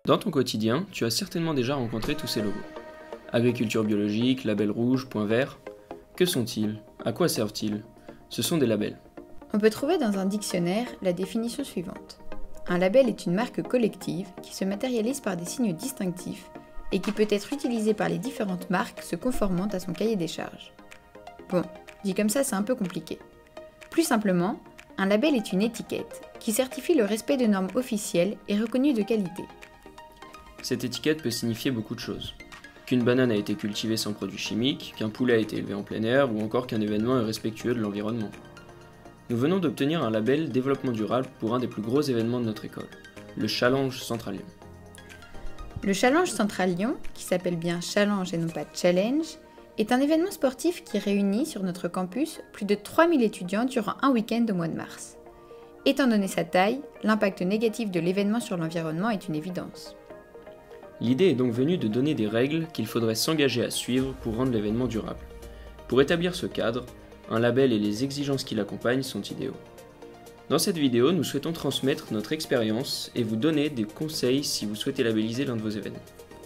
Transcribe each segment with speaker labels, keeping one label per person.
Speaker 1: Dans ton quotidien, tu as certainement déjà rencontré tous ces logos. Agriculture biologique, label rouge, point vert. Que sont-ils? À quoi servent-ils? Ce sont des labels.
Speaker 2: On peut trouver dans un dictionnaire la définition suivante. Un label est une marque collective qui se matérialise par des signes distinctifs et qui peut être utilisée par les différentes marques se conformant à son cahier des charges. Bon, dit comme ça, c'est un peu compliqué. Plus simplement, un label est une étiquette qui certifie le respect de normes officielles et reconnues de qualité.
Speaker 1: Cette étiquette peut signifier beaucoup de choses. Qu'une banane a été cultivée sans produits chimiques, qu'un poulet a été élevé en plein air ou encore qu'un événement est respectueux de l'environnement. Nous venons d'obtenir un label développement durable pour un des plus gros événements de notre école, le Challenge Central Lyon.
Speaker 2: Le Challenge Central Lyon, qui s'appelle bien Challenge et non pas Challenge, est un événement sportif qui réunit sur notre campus plus de 3000 étudiants durant un week-end au mois de mars. Étant donné sa taille, l'impact négatif de l'événement sur l'environnement est une évidence.
Speaker 1: L'idée est donc venue de donner des règles qu'il faudrait s'engager à suivre pour rendre l'événement durable. Pour établir ce cadre, un label et les exigences qui l'accompagnent sont idéaux. Dans cette vidéo, nous souhaitons transmettre notre expérience et vous donner des conseils si vous souhaitez labelliser l'un de vos événements.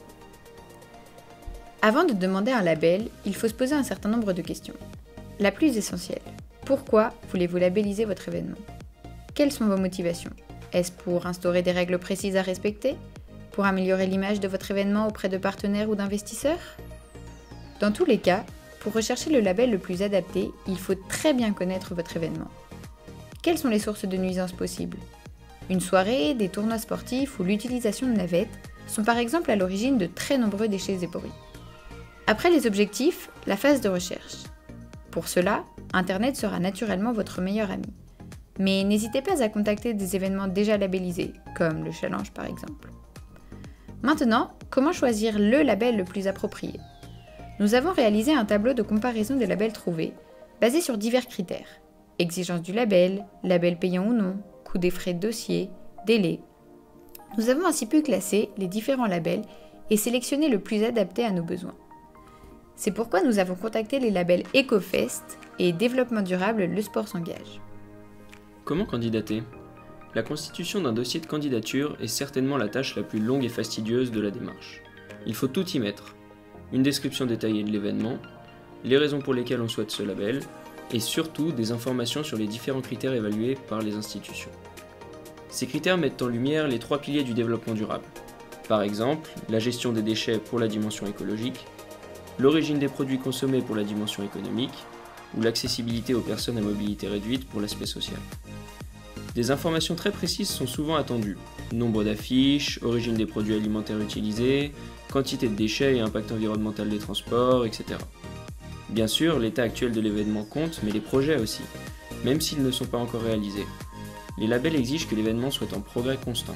Speaker 2: Avant de demander un label, il faut se poser un certain nombre de questions. La plus essentielle, pourquoi voulez-vous labelliser votre événement? Quelles sont vos motivations? Est-ce pour instaurer des règles précises à respecter? Pour améliorer l'image de votre événement auprès de partenaires ou d'investisseurs? Dans tous les cas, pour rechercher le label le plus adapté, il faut très bien connaître votre événement. Quelles sont les sources de nuisances possibles? Une soirée, des tournois sportifs ou l'utilisation de navettes sont par exemple à l'origine de très nombreux déchets et bruits. Après les objectifs, la phase de recherche. Pour cela, Internet sera naturellement votre meilleur ami. Mais n'hésitez pas à contacter des événements déjà labellisés, comme le Challenge par exemple. Maintenant, comment choisir le label le plus approprié? Nous avons réalisé un tableau de comparaison des labels trouvés, basé sur divers critères. Exigence du label, label payant ou non, coût des frais de dossier, délai. Nous avons ainsi pu classer les différents labels et sélectionner le plus adapté à nos besoins. C'est pourquoi nous avons contacté les labels EcoFest et Développement durable Le Sport s'engage.
Speaker 1: Comment candidater? La constitution d'un dossier de candidature est certainement la tâche la plus longue et fastidieuse de la démarche. Il faut tout y mettre. Une description détaillée de l'événement, les raisons pour lesquelles on souhaite ce label, et surtout des informations sur les différents critères évalués par les institutions. Ces critères mettent en lumière les 3 piliers du développement durable. Par exemple, la gestion des déchets pour la dimension écologique, l'origine des produits consommés pour la dimension économique, ou l'accessibilité aux personnes à mobilité réduite pour l'aspect social. Des informations très précises sont souvent attendues. Nombre d'affiches, origine des produits alimentaires utilisés, quantité de déchets et impact environnemental des transports, etc. Bien sûr, l'état actuel de l'événement compte, mais les projets aussi, même s'ils ne sont pas encore réalisés. Les labels exigent que l'événement soit en progrès constant.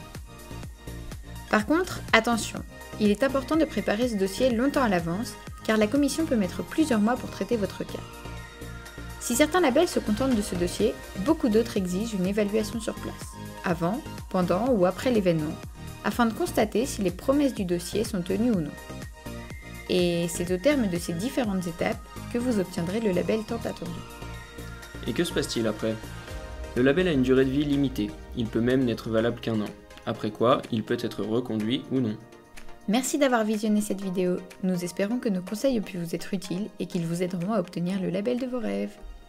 Speaker 2: Par contre, attention, il est important de préparer ce dossier longtemps à l'avance, car la commission peut mettre plusieurs mois pour traiter votre cas. Si certains labels se contentent de ce dossier, beaucoup d'autres exigent une évaluation sur place, avant, pendant ou après l'événement, afin de constater si les promesses du dossier sont tenues ou non. Et c'est au terme de ces différentes étapes que vous obtiendrez le label tant attendu.
Speaker 1: Et que se passe-t-il après? Le label a une durée de vie limitée, il peut même n'être valable qu'1 an, après quoi il peut être reconduit ou non.
Speaker 2: Merci d'avoir visionné cette vidéo, nous espérons que nos conseils ont pu vous être utiles et qu'ils vous aideront à obtenir le label de vos rêves.